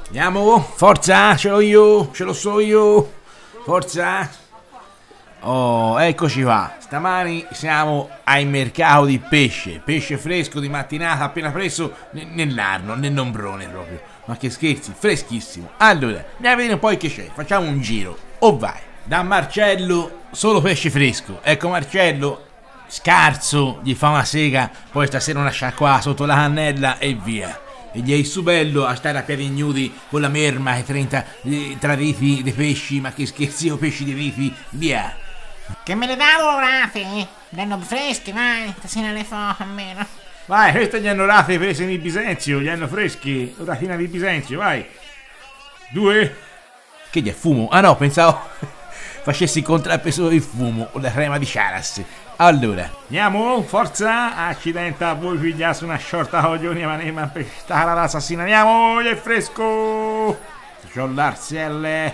Andiamo, forza, ce l'ho io, ce lo so io, forza. Oh, eccoci qua, stamani siamo ai mercato di pesce, pesce fresco di mattinata appena preso nell'Arno, nel Nombrone proprio. Ma che scherzi, freschissimo. Allora, andiamo a vedere un po' che c'è, facciamo un giro, vai. Da Marcello, solo pesce fresco, ecco Marcello, scarso, gli fa una sega, poi stasera una sciacquata sotto la cannella e via. E gli è su bello a stare a piedi nudi con la merma e 30 tra rifi dei pesci, ma che scherzi, pesci di rifi, via. Che me le dà lavorate? Danno freschi, vai, stasera le fa almeno. Vai, questi gli hanno rate prese di Bisenzio, gli hanno freschi, ratina di Bisenzio, vai. 2. Che gli è fumo? Ah no, pensavo facessi contrappeso il fumo con la crema di Charas. Allora, andiamo, forza, accidenta, voi pigliasse una sciorta coglioni, ma ne pestare l'assassina, andiamo, gli è fresco. C'ho l'arselle.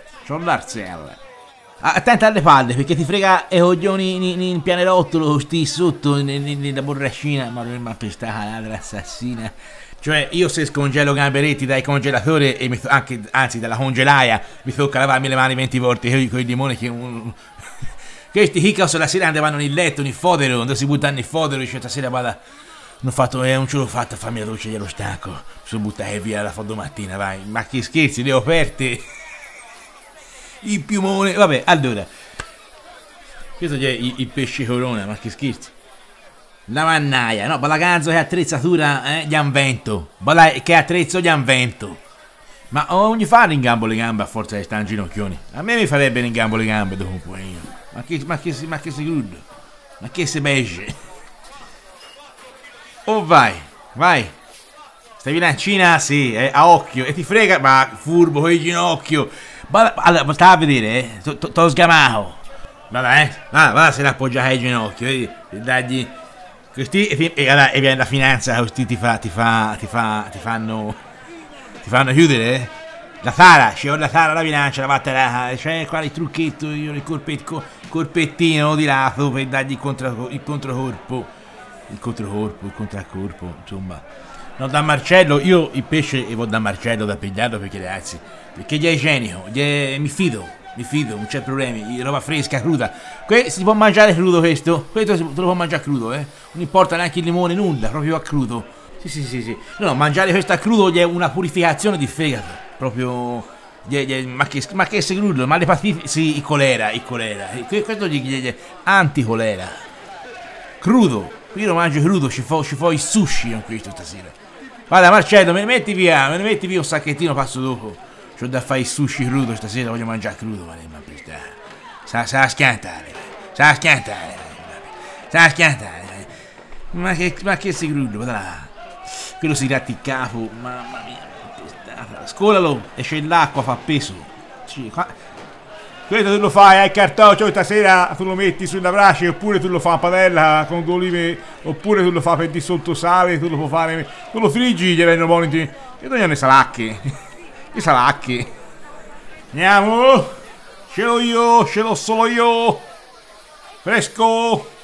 Attenta alle palle, perché ti frega i coglioni in pianerottolo, sti sotto, nella borracina, ma non mi ha pestata l'assassina. Cioè, io se scongelo gamberetti dai congelatori e anzi dalla congelaia, mi tocca lavarmi le mani 20 volte con il limone che questi Hiccaus la sera andavano nel letto, nel fodero, non si buttano nel fodero, dice stasera vada, non ce l'ho fatta a farmi la doccia, glielo stanco, mi sono buttato via la domattina, vai, ma che scherzi, le ho aperte, il piumone, vabbè, allora, questo è il pesce corona, ma che scherzi, la mannaia, no, balaganzo che attrezzatura, gli anvento, che attrezzo gli anvento. Ma ogni fa in gambo le gambe a forza di stare in ginocchioni. A me mi farebbe in gambo le gambe dopo un po'. Ma che si crudo? Ma che si beige? Oh vai. Stai vicino? Sì, a occhio. E ti frega, ma furbo con il ginocchio. Allora, stava a vedere, t'ho sgamato. Va, se l'appoggiare al ginocchio, vedi? Dagli. Questi e viene la finanza, questi ti fanno chiudere? La Sara, c'è la Sara la bilancia, la batterà, c'è qua il trucchetto, il corpettino di lato per dargli il controcorpo, insomma. No, da Marcello, io il pesce e vado da Marcello da pigliarlo perché ragazzi, perché gli è igienico, mi fido, non c'è problemi, roba fresca, cruda. Si può mangiare crudo questo te lo può mangiare crudo, non importa neanche il limone, nulla, proprio a crudo. Sì. No, mangiare questo a crudo gli è una purificazione di fegato. Proprio. Ma che se crudo? Ma l'epatite. Sì, il colera. Questo gli è anticolera. Crudo. Io lo mangio crudo, ci fo i sushi con questo stasera. Guarda Marcello, me ne metti via un sacchettino, passo dopo. C'ho da fare i sushi crudo stasera, voglio mangiare crudo, ma sa schiantare. Ma che si crudo, guarda. Quello si gratta il capo, mamma mia, scolalo, esce l'acqua, fa peso. Questo tu lo fai al cartoccio stasera, tu lo metti sulla brace, oppure tu lo fai a padella con 2 olive, oppure tu lo fai per di sotto sale, tu lo puoi fare, tu lo friggi, gli vengono buoni, e togliamo le salacche. Andiamo, ce l'ho solo io, fresco.